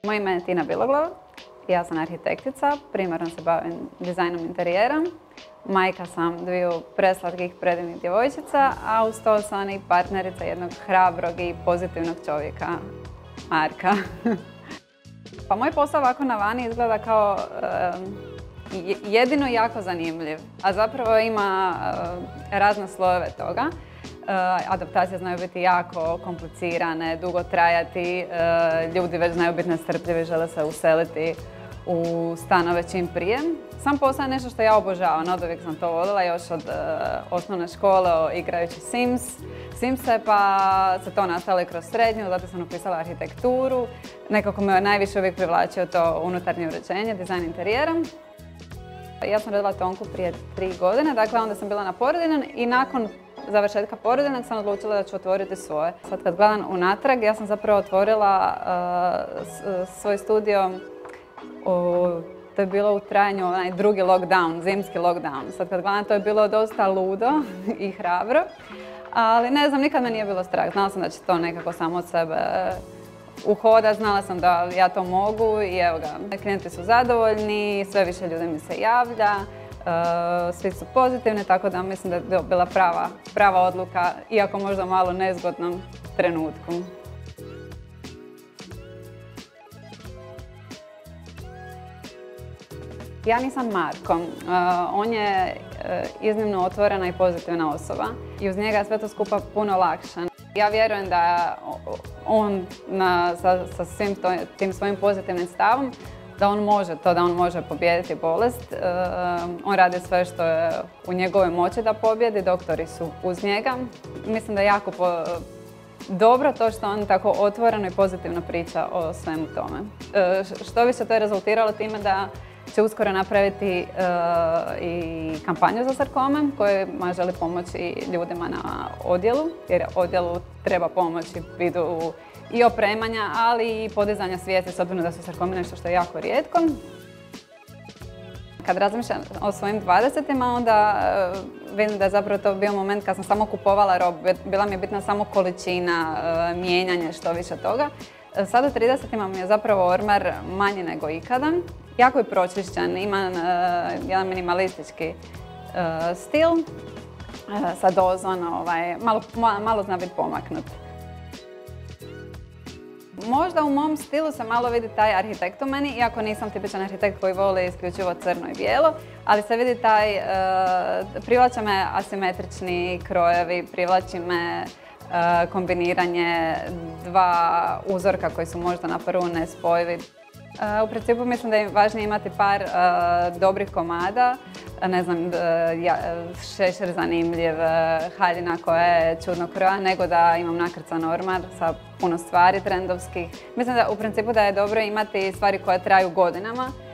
Moje ime je Tina Biloglav, ja sam arhitektica, primarno se bavim dizajnom interijera. Majka sam dviju preslatkih predivnih djevojčica, a uz to sam i partnerica jednog hrabrog i pozitivnog čovjeka, Marka. Pa moj posao ovako na vani izgleda kao jedino jako zanimljiv, a zapravo ima razne slojeve toga. Adaptacije znaju biti jako komplicirane, dugo trajati, ljudi već znaju biti nestrpljivi, žele se useliti u stanove čim prije. Sam posao je nešto što ja obožavam, od uvijek sam to voljela, još od osnovne škole igrajući Simse, pa se to nastavilo i kroz srednju, zato sam upisala arhitekturu. Nekako me najviše uvijek privlačio to unutarnje uređenje, dizajn interijera. Ja sam radila Tonku prije 3 godine, dakle onda sam bila na porodiljnom i nakon završetka porodiljnog sam odlučila da ću otvoriti svoje. Sad kad gledam unatrag, ja sam zapravo otvorila svoj studio, to je bilo u trajanju onaj drugi lockdown, zimski lockdown. Sad kad gledam, to je bilo dosta ludo i hrabro, ali ne znam, nikad me nije bilo strah. Znala sam da će to nekako samo od sebe uhoda, znala sam da ja to mogu i evo ga, klijenti su zadovoljni, sve više ljudi mi se javlja, svi su pozitivni, tako da mislim da je bila prava odluka, iako možda malo nezgodnom trenutku. Ja nisam Marko. On je iznimno otvorena i pozitivna osoba i uz njega je sve to skupa puno lakše. Ja vjerujem da on sa svim tim svojim pozitivnim stavom, da on može to, da on može pobijediti bolest. On radi sve što je u njegovoj moći da pobjedi, doktori su uz njega. Mislim da je jako dobro to što on tako otvoreno i pozitivno priča o svemu tome. Što više to je rezultiralo time da će uskoro napraviti i kampanju za sarkome kojima želi pomoći ljudima na odjelu, jer odjelu treba pomoći u vidu i opremanja, ali i podizanja svijesti, s obzirom da su sarkomi nešto što je jako rijetko. Kad razmišljam o svojim 20-ima, onda vidim da je zapravo to bio moment kad sam samo kupovala robu. Bila mi je bitna samo količina, mijenjanje, što više toga. Sad u 30-ima mi je zapravo ormar manji nego ikada. Jako je pročišćen, ima jedan minimalistički stil sa dozom, malo zna biti pomaknut. Možda u mom stilu se malo vidi taj arhitekt u meni, iako nisam tipičan arhitekt koji voli isključivo crno i bijelo, ali se vidi privlače me asimetrični krojevi, privlači me kombiniranje dva uzorka koji su možda na prvu nespojivi. U principu mislim da je važnije imati par dobrih komada, ne znam, šešir zanimljiv, haljina koja je čudnog kroja, nego da imam nakrcan ormar sa puno stvari trendovskih. Mislim da u principu da je dobro imati stvari koje traju godinama,